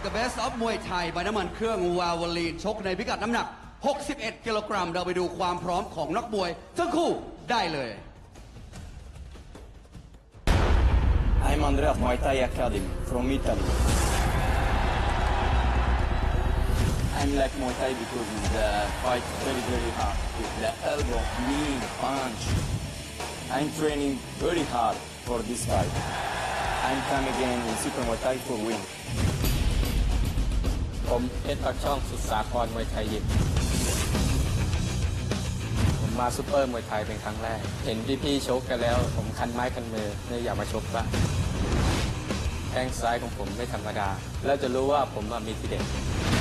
The Best of มวยไทยใบน้ำมันเครื่องวาวลีนชกในพิกัดน้ำหนัก61 กิโลกรัมเราไปดูความพร้อมของนักมวยทั้งคู่ได้เลย I'm Andrea Muay Thai Academy from Italy. I'm like Muay Thai because the fight very hard with the elbow, knee, punch. I'm training very hard for this fight. I'm coming again in Super Muay Thai for win. ผมเพชรปากช่องสุดสาครมวยไทยยิมผมมาซุปเปอร์มวยไทยเป็นครั้งแรกเห็นพี่ๆชกกันแล้วผมคันไม้คันมือเลยอยากมาชกบ้างแข้งซ้ายของผมไม่ธรรมดาแล้วจะรู้ว่าผมมีทีเด็ด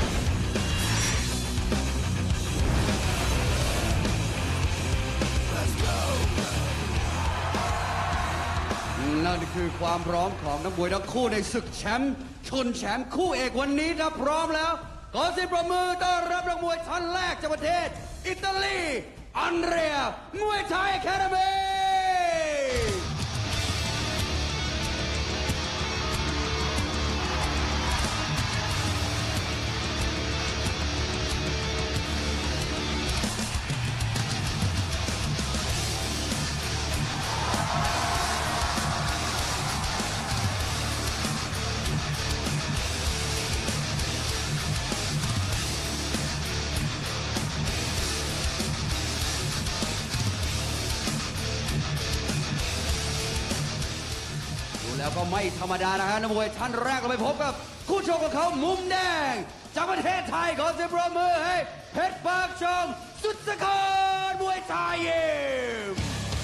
นั่นคือความพร้อมของนักมวยทั้งคู่ในศึกแชมป์ชนแชมป์คู่เอกวันนี้ถ้าพร้อมแล้วขอเสียงปรบมือต้อนรับนักมวยท่านแรกจากประเทศอิตาลีอันเดรียมวยไทยแคนาเมแล้วก็ไม่ธรรมดานะฮะนักมวยท่านแรกเราไปพบกับคู่ชกของเขามุมแดงจากประเทศไทยขอเสียงปรบมือให้เพชรปากช่องสุดสาครมวยไทยยิม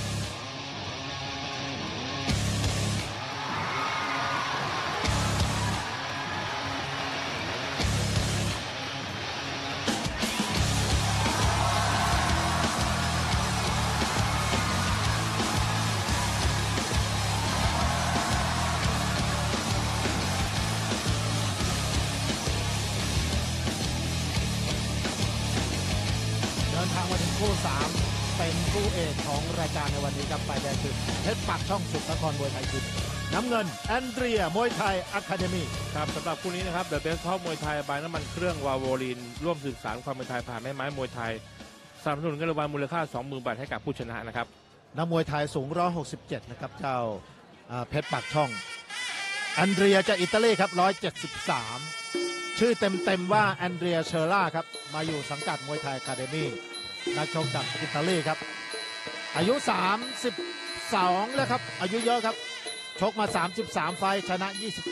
เดินทางมาถึงคู่3เป็นคู่เอกของรายการในวันนี้ครับฝ่ายแดงคือเพชรปากช่องสุดนครมวยไทยยิมน้ำเงินแอนเดรียมวยไทยอะคาเดมี่ครับสำหรับคู่นี้นะครับเดอะเบสท็อปมวยไทยบายน้ำมันเครื่องวาโวลินร่วมสื่อสารความเป็นไทยผ่านไม้มวยไทยสนับสนุนเงินรางวัลมูลค่า 20,000 บาทให้กับผู้ชนะนะครับนักมวยไทยสูง167นะครับเจ้าเพชรปากช่องแอนเดรียจากอิตาลีครับ173ชื่อเต็มว่าแอนเดรียเชอร่าครับมาอยู่สังกัดมวยไทยอะคาเดมี่นักชกจากอิตาลีครับอายุ32แล้วครับอายุเยอะครับชกมา33ไฟชนะ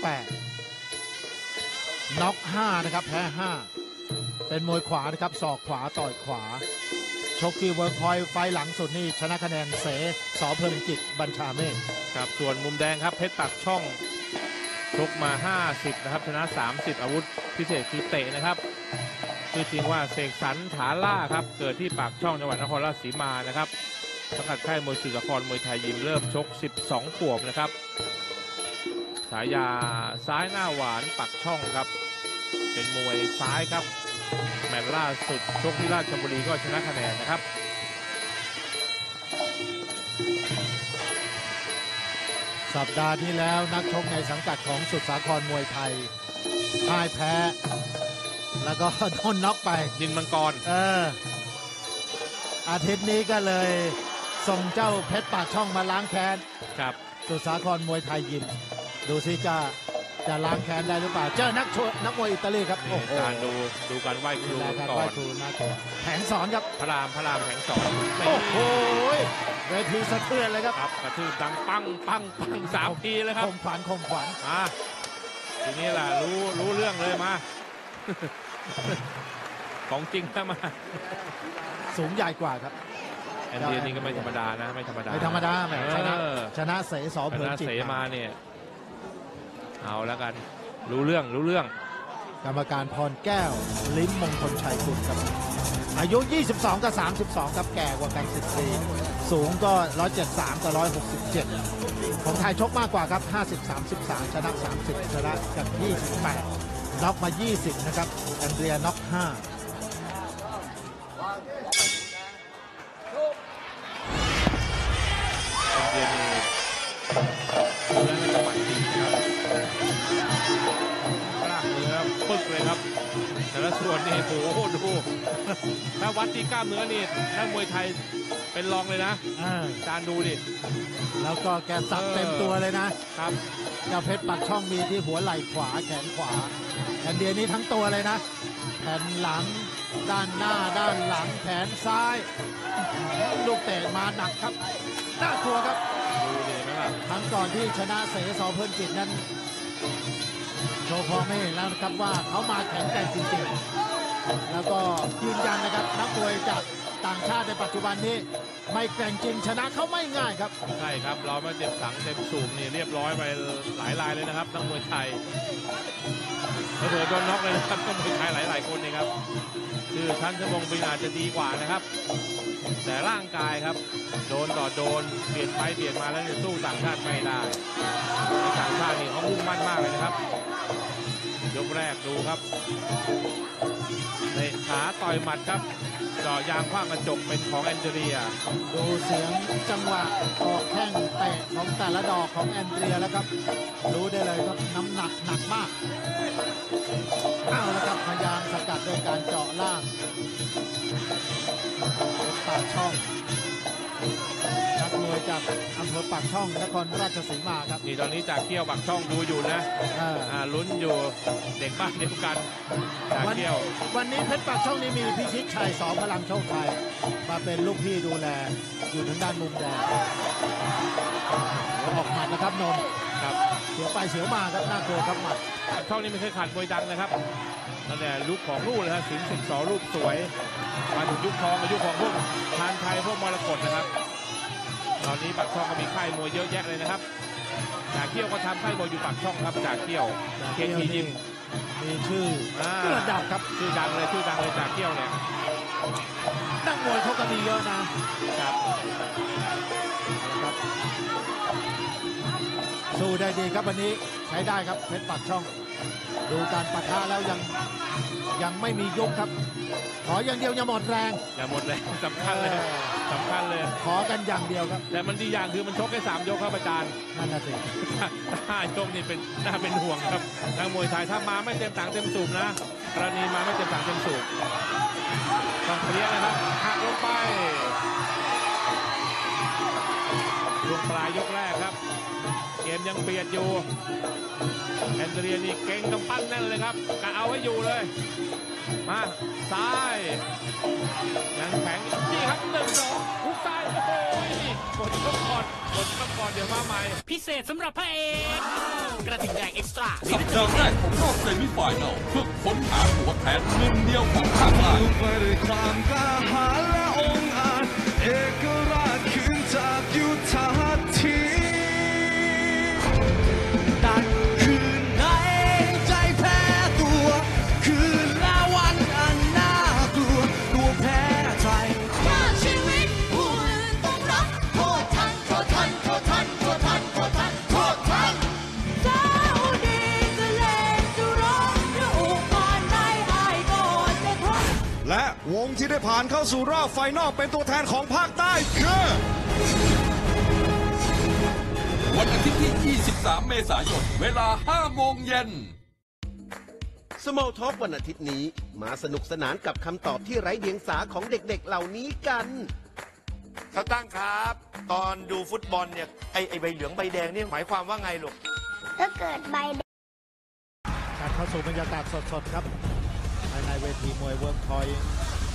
28น็อก5นะครับแพ้5เป็นมวยขวานะครับศอกขวาต่อยขวาชกที่เวิร์คพอยต์ไฟหลังสุดนี่ชนะคะแนนเสสอเพลินจิตบัญชาเมฆครับส่วนมุมแดงครับเพชรปากช่องชกมา50นะครับชนะ30อาวุธพิเศษคือเตะนะครับชื่อจริงว่าเสกสรรถาล่าครับเกิดที่ปากช่องจังหวัดนครราชสีมานะครับสังกัดค่ายมวยสุดสาครมวยไทยยิมเริ่มชก12 ขวบนะครับฉายาซ้ายหน้าหวานปากช่องครับเป็นมวยซ้ายครับแมตช์ล่าสุดชกที่ราชบุรีก็ชนะคะแนนนะครับสัปดาห์ที่แล้วนักชกในสังกัดของสุดสาครมวยไทยพ่ายแพ้แล้วก็โดนน็อกไปดินมังกรอาทิตย์นี้ก็เลยส่งเจ้าเพชรปากช่องมาล้างแค้นครับสุดสาครมวยไทยยิมดูซิจะล้างแค้นได้หรือเปล่าเจอนักมวยอิตาลีครับการดูการไหว้ครูก่อนแผงสอนครับพระรามแผงสอนโอ้โหเวทีสะเทือนเลยครับกระทืบดังปัง3 ทีเลยครับคมขวัญทีนี้ล่ะรู้เรื่องเลยมาของจริงถ้ามาสูงใหญ่กว่าครับแอนเดรียนี่ก็ไม่ธรรมดานะไม่ธรรมดาแหมชนะเสสอเพลินจิตมาเนี่ยเอาแล้วกันรู้เรื่องกรรมการพรแก้วลิ้มมงคลชัยกุลครับอายุ22กับ32ครับแก่กว่ากัน10 ปีสูงก็173กับ167ของไทยชกมากกว่าครับ50-33ชนะ30ชนะกับ28น็อกมา20นะครับแอนเดรียน็อก5 แอนเดรียนี่เนื้อในจังหวะดีนะครับกล้ามเนื้อคนนี่โอ้โหดู ถ้าวัดที่กล้ามเนื้อนี่นักมวยไทยเป็นรองเลยนะจานดูดิแล้วก็แกสับเต็มตัวเลยนะครับเจ้าเพชรปากช่องมีที่หัวไหล่ขวาแขนขวาแอนเดียนี้ทั้งตัวเลยนะแผ่นหลังด้านหน้าด้านหลังแขนซ้ายลูกเตะมาหนักครับน่ากลัวครับดูดินะครับครั้งก่อนที่ชนะเสสเพิ่นจิตนั้นโชว์พอไม่เห็นแล้วนะครับว่าเขามาแข็งแกร่งจริงๆแล้วก็ยืนยันนะครับนักมวยจากต่างชาติในปัจจุบันนี้ไม่แกร่งจริงชนะเขาไม่ง่ายครับใช่ครับเราไม่เจ็บสังเต็มสูบนี่เรียบร้อยไปหลายรายเลยนะครับนักมวยไทยเผลอโดนน็อกเลยนะครับนักมวยไทยหลายๆคนนี่ครับคือชั้นชั่วโมงปีอาจจะดีกว่านะครับแต่ร่างกายครับโดนต่อโดนเบียดไปเบียดมาแล้วจะสู้ต่างชาติไม่ได้ต่างชาตินี่เขามุ่งมั่นมากเลยนะครับยกแรกดูครับเตะขาต่อยหมัดครับเจาะยางคว้างกระจกเป็นของแอนเดรียดูเสียงจังหวะออกแข้งเตะของแต่ละดอกของแอนเดรียแล้วครับรู้ได้เลยครับน้ำหนักหนักมากเอาแล้วครับพยายามสกัดโดยการเจาะล่างปากช่องนักมวยจากอำเภอปากช่องนครราชสีมาครับนี่ตอนนี้จากเที่ยวปากช่องดูอยู่นะลุ้นอยู่เด็กบ้านเดียวกันจากเที่ยววันนี้เพชรปากช่องนี้มีพิชิตชัยส.พลังโชคชัยมาเป็นลูกพี่ดูแลอยู่ทางด้านมุมแดงออกหมัดนะครับนนท์ครับเสียวไปเสียวมาครับน่ากลัวครับหมัดช่องนี้ไม่เคยขาดมวยดังนะครับตั้งแต่ลุกของลูกเลยครับสิงห์12ลูกสวยมาถึงยุคทองกับยุคของพวกทานไทยพวกมรกตนะครับตอนนี้ปากช่องก็มีค่ายมวยเยอะแยะเลยนะครับจากเที่ยวก็ทำค่ายมวยอยู่ปากช่องครับจากเที่ยวเคทียิมมีชื่อระดับครับชื่อดังเลยจากเที่ยวเนี่ยนักมวยเขาก็มีเยอะนะครับสู้ได้ดีครับวันนี้ใช้ได้ครับเพชรปากช่องดูการปะทะแล้วยังไม่มียุบครับขออย่างเดียวอย่าหมดแรงสำคัญเลยขอกันอย่างเดียวครับแต่มันดีอย่างคือมันชกแค่3 ยกครับอาจารย์นั่นน่ะสิ 5 ยกนี่เป็นน่าเป็นห่วงครับทางมวยไทยถ้ามาไม่เต็มถังเต็มสูบนะกรณีมาไม่เต็มถังเต็มสูบต้องเคลียร์นะครับหักลงไปช่วงปลายยกแรกครับเกมยังเบียดอยู่แอนเดรียนี่เก่งกำปั้นแน่นเลยครับกะเอาไว้อยู่เลยมาซ้ายยังแข็งนี่ครับ1-2หุกซ้ายโอ้โหกดก็ก่อนเดี๋ยวมาใหม่พิเศษสำหรับพระเอกกระทิงแดงเอ็กซ์ตร้าสัปดาห์แรกของรอบเซมิไฟแนลเพื่อค้นหาตัวแทนหนึ่งเดียวของภาคใต้ไปด้วยความกล้าหาญและองอาจเอกราชคืนจากยุทธหัตถีตัดคืนในใจแพ้ตัวคืนละวันอันน่ากลัวตัวแพ้ใจว่าชีวิตผู้อื่นต้องรับโทษทันเจ้าดีจะเล่นจะร้องจะอุบผ่านในอายก็จะทนและวงที่ได้ผ่านเข้าสู่รอบไฟนอลเป็นตัวแทนของภาคใต้คือวันอาทิตย์ที่ 23 เมษายน เวลา 5 โมงเย็น Small Talk วันอาทิตย์นี้มาสนุกสนานกับคำตอบที่ไร้เดียงสาของเด็กๆเหล่านี้กันสตั้งครับตอนดูฟุตบอลเนี่ยไอใบเหลืองใบแดงนี่หมายความว่าไงลูกถ้าเกิดใบแดงการเข้าสู่บรรยากาศสดๆครับภายในเวทีมวยเวิร์คพอยต์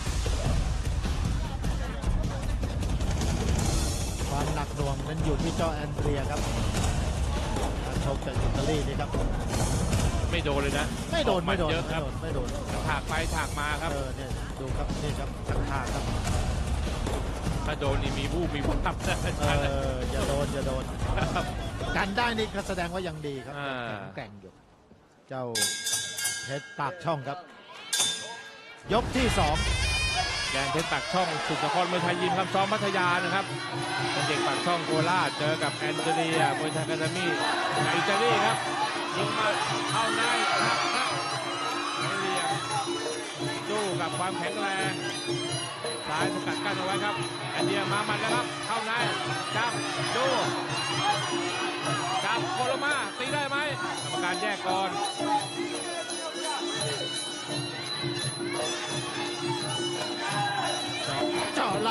ความหนักหน่วงนั้นอยู่ที่เจ้าแอนเดรียครับการชกจากอิตาลีนี่ครับไม่โดนเลยนะไม่โดนเยอะครับไม่โดนถากไปถากมาครับเนี่ยดูครับนี่ครับถากครับถ้าโดนนี่มีบู้มีพับอย่าโดนกันได้นี่ก็แสดงว่ายังดีครับแกร่งอยู่เจ้าเพชรปากช่องครับยกที่2 แดงเพชรปากช่องสุดนครมวยไทยยิมครับซ้อมพัทยานะครับเป็นเด็กปากช่องโคราชเจอกับแอนเดรียมวยไทยคาเดมี่จากอิตาลีครับยิงมาเข้าในครับเรียงสู้กับความแข็งแรงซ้ายสกัดกั้นเอาไว้ครับแอนเดรียมาหมัดแล้วครับเข้าในจับดูจับโคโลมาตีได้ไหมกรรมการแยกก่อน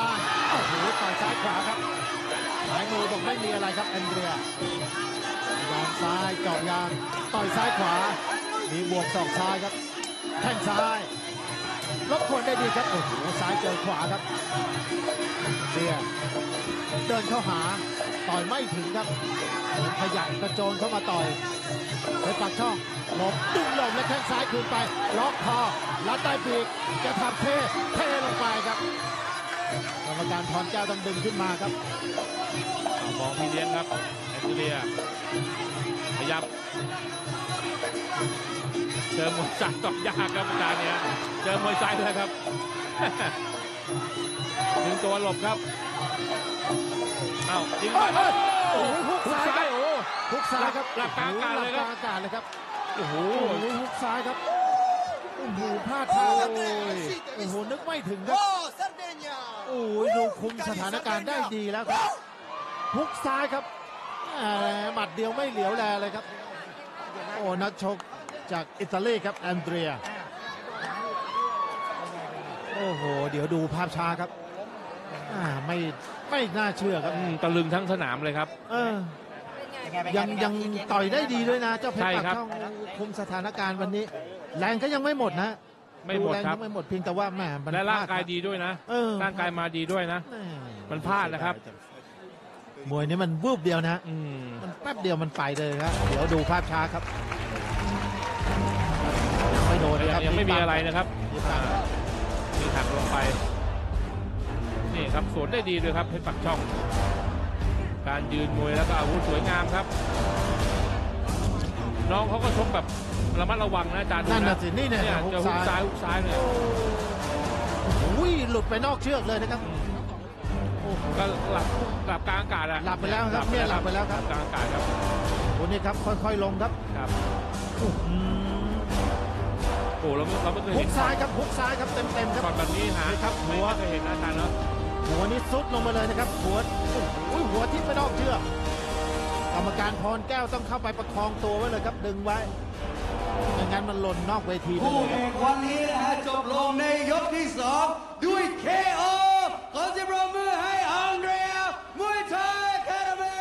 ลานโอ้โหต่อยซ้ายขวาครับหายมือบอกไม่มีอะไรครับแอนเดรียยางซ้ายเจาะยางต่อยซ้ายขวามีบวกศอกซ้ายครับแข้งซ้ายรบกวนได้ดีครับโอ้โหซ้ายเจอขวาครับเดียเดินเข้าหาต่อยไม่ถึงครับขยันกระโจนเข้ามาต่อยไปปากช่องหลบดึงหลบและแข้งซ้ายคืนไปล็อกคอลัดใต้ปีกจะทำเทลงไปครับกรรมการพรแก้วต้องดึงขึ้นมาครับมองพี่เลี้ยงครับแอนเดรียขยับเจอมวยซ้ายตอกยากครับอาจารย์เนี่ยเจอมวยซ้ายเลยครับ ดึงตัวหลบครับเอ้ายิงไปโอ้โหฮุกซ้ายโอ้ฮุกซ้ายครับหลับกลางอากาศเลยครับหลับกลางอากาศเลยครับโอ้โหฮุกซ้ายครับโอ้โหพลาดทางโอ้โหนึกไม่ถึงครับโอ้ยดูคุมสถานการณ์ได้ดีแล้วครับฮุกซ้ายครับหมัดเดียวไม่เหลียวแลเลยครับโอ้นักชกจากอิตาลีครับแอนเดรียโอ้โหเดี๋ยวดูภาพช้าครับไม่น่าเชื่อครับตะลึงทั้งสนามเลยครับยังต่อยได้ดีด้วยนะเจ้าเพชรใช่ปากครับช่องคุมสถานการณ์วันนี้แรงก็ยังไม่หมดนะไม่หมดแรงครับยังไม่หมดเพียงแต่ว่าแหมมันและร่างกายพลดีด้วยนะคร่างกายมาดีด้วยนะแหมันพลาดนะครับมวยนี้มันวูบเดียวนะมันแป๊บเดียวมันไปเลยครับเดี๋ยวดูภาพช้าครับยังไม่โดนนะครับยังไม่มีอะไรนะครับมีหักลงไปนี่ครับสวนได้ดีเลยครับเพชรปักช่อง การยืนมวยแล้วก็อาวุธสวยงามครับ น้องเขาก็ชกแบบระมัดระวังนะอาจารย์ดูนั่นนะน่ะสินี่เนี่ยเจอฮุกซ้ายเนี่ยอุ้ยหลุดไปนอกเชือกเลยนะครับก็หลับกลางอากาศอะหลับไปแล้วครับเนี่ยหลับไปแล้วครับกลางอากาศครับวันนี้ครับค่อยๆลงครับครับโอ้เราไม่เคยฮุเห็นกซ้ายครับฮุกซ้ายครับเต็มๆครับช็อตแบบนี้หาครับหัวไม่เคยเห็นนะอาจารย์เนาะหัวนี้ซุดลงมาเลยนะครับหัวโอ้ยหัวทิ่มไปนอกเชือกกรรมการพรแก้วต้องเข้าไปประคองตัวไว้เลยครับดึงไว้ไม่งั้นมันหล่นนอกเวทีไปคู่เลยเอกวันนี้นะฮะจบลงในยกที่ 2 ด้วย KO ขอเสียงปรบมือให้อังเดรียมวยไทยแคนาเม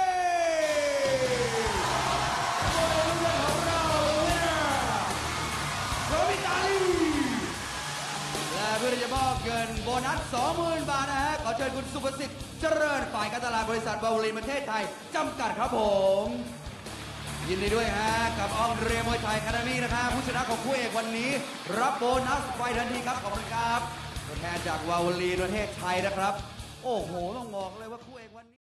และเพื่อที่จะมอบเงินโบนัส 20,000 บาทนะฮะขอเชิญคุณสุภสิทธิ์เจริญฝ่ายการตลาดบริษัทบาวลีนประเทศไทยจำกัดครับผม ยินดีด้วยฮะกับอองเดรียมวยไทยแคนามีนะฮะผู้ชนะของคู่เอกวันนี้ รับโบนัสไปทันทีครับขอบคุณครับตัวแทนจากวาวลีประเทศไทยนะครับ โอ้โหต้องบอกเลยว่าคู่เอกวันนี้